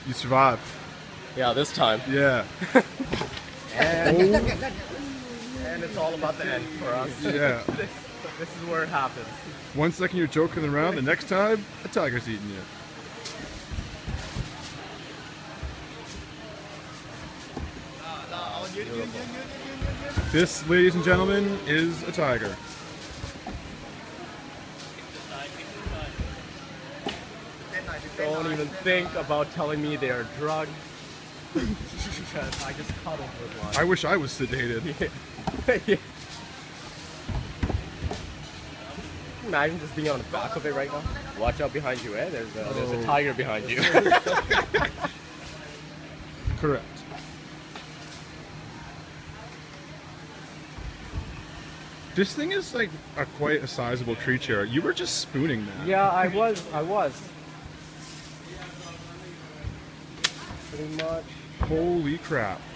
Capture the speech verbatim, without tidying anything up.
You survived. Yeah, this time. Yeah. And, Oh, and it's all about the end for us. yeah. this, this is where it happens. One second you're joking around, the next time, a tiger's eating you. This, ladies and gentlemen, is a tiger. Don't even think about telling me they are drugged. Because I just cuddled with one. I wish I was sedated. Yeah. Yeah. Imagine just being on the back of it right now. Watch out behind you, eh? There's a, there's a Oh. tiger behind you. Correct. This thing is like a quite a sizable creature. You were just spooning that. Yeah, I was. I was. Pretty much. Holy crap.